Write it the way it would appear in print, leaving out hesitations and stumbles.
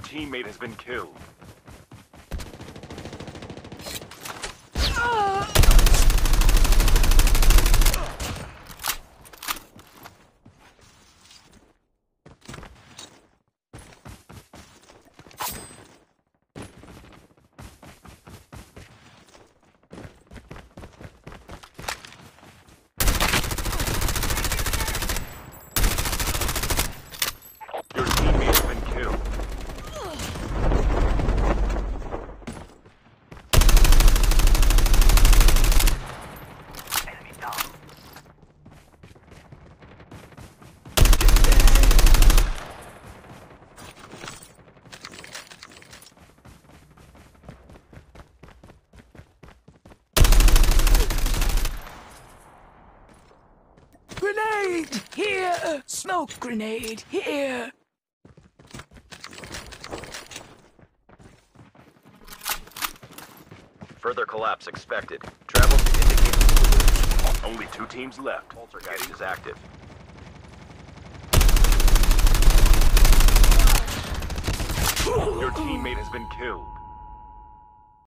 teammate has been killed. Your teammate has been killed. Enemy down. Grenade! Here! Smoke grenade! Here! Further collapse expected. Travel to indicated position. Only 2 teams left. Poltergeist is active. Your teammate has been killed.